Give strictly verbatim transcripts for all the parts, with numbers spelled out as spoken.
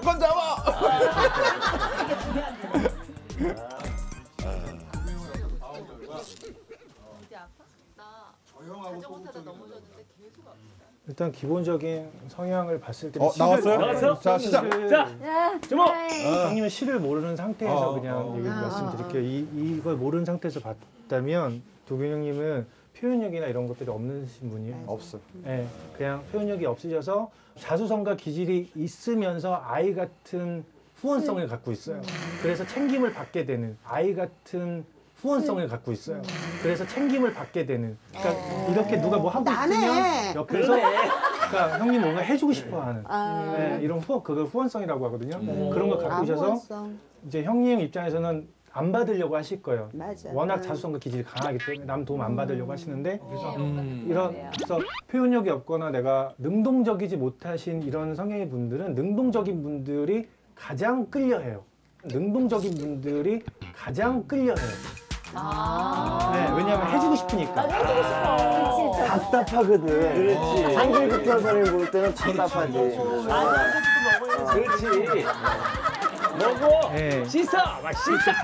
주권 잡아. 일단 기본적인 성향을 봤을 때 어, 나왔어요? 나왔어요? 자, 시작. 자, 주목. 형님은 시를 모르는 상태에서 어, 그냥 어. 얘기 말씀드릴게요. 이 이걸 모르는 상태에서 봤다면 도균 형님은 표현력이나 이런 것들이 없는 분이에요. 없어. 네, 그냥 표현력이 없으셔서 자수성가 기질이 있으면서 아이 같은 후원성을 갖고 있어요. 그래서 챙김을 받게 되는 아이 같은 후원성을 갖고 있어요. 그래서 챙김을 받게 되는. 그러니까 이렇게 누가 뭐 하고 있으면 옆에서 그러니까 형님 뭔가 해주고 싶어하는 네, 이런 후원 그걸 후원성이라고 하거든요. 그런 걸 갖고 있어서 이제 형님 입장에서는 안 받으려고 하실 거예요. 맞아. 워낙 자수성가 기질이 강하기 때문에 남 도움 안 받으려고 하시는데 그래서 이런 그래서 표현력이 없거나 내가 능동적이지 못하신 이런 성향의 분들은 능동적인 분들이 가장 끌려해요. 능동적인 분들이 가장 끌려해요. 아. 네, 왜냐하면 해주고 싶으니까. 나도 해주고 싶어. 답답하거든. 그렇지. 한글 급한 사람이 볼 때는 답답하지. 그렇지. 먹어. 네. 씻어. 막 씻어.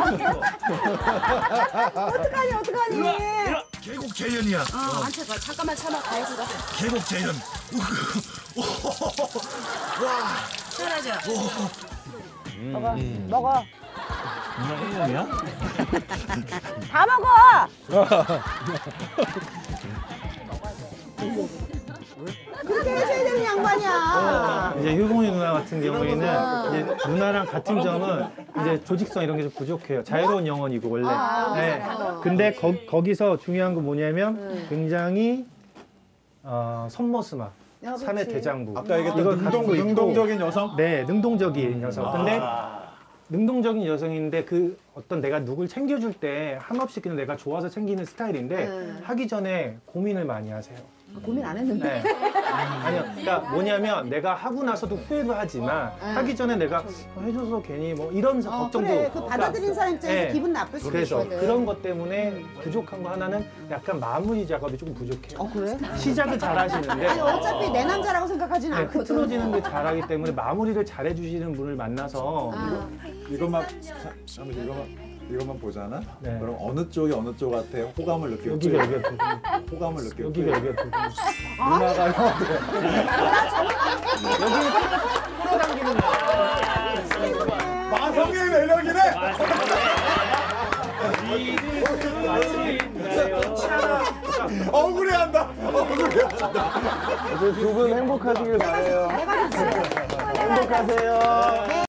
어떡하니 어떡하니. 계곡 재현이야. 어, 안 차가. 잠깐만 참아 가야지. 계곡 재현. 와. 시원하죠? 먹어. 먹어. 누나 혜연이야? 다 먹어. 그렇게 해줘야 되는 양반이야. 이제 효봉이 누나 같은 경우에는 이제 누나랑 같은 점은 이제 조직성 이런 게 좀 부족해요. 자유로운 영혼이고 원래. 네. 근데 거, 거기서 중요한 건 뭐냐면 굉장히 어, 선머스마. 사내 대장부. 아까 얘기했던 이걸 능동, 갖고 있고, 능동적인 여성? 네, 능동적인 여성. 근데 능동적인 여성인데 그 어떤 내가 누굴 챙겨줄 때 한없이 그냥 내가 좋아서 챙기는 스타일인데 음. 하기 전에 고민을 많이 하세요. 고민 안 했는데. 네. 아니요. 그러니까 뭐냐면 내가 하고 나서도 후회도 하지만 하기 전에 내가 어, 해줘서 괜히 뭐 이런 어, 걱정도. 그래. 그 받아들인 사람 입장에서 네. 기분 나쁠 수도 그래서 있거든. 그런 것 때문에 부족한 거 하나는 약간 마무리 작업이 조금 부족해요. 어 그래? 시작을 잘 하시는데 아니 어차피 내 남자라고 생각하진 네, 않거든. 흐트러지는 게 잘하기 때문에 마무리를 잘해주시는 분을 만나서 아. 이것만 잠시 이것만 이것만 보잖아. 네. 그럼 어느 쪽이 어느 쪽한테 호감을 느낄지. 여기가 여기가 두 호감을 느낄지. 여기가 여기가 두 누나가 형한테. 끌어당기는 마성의 매력이네. 억울해한다. 억울해한다. 두 분 행복하시길 바래요. 행복하세요.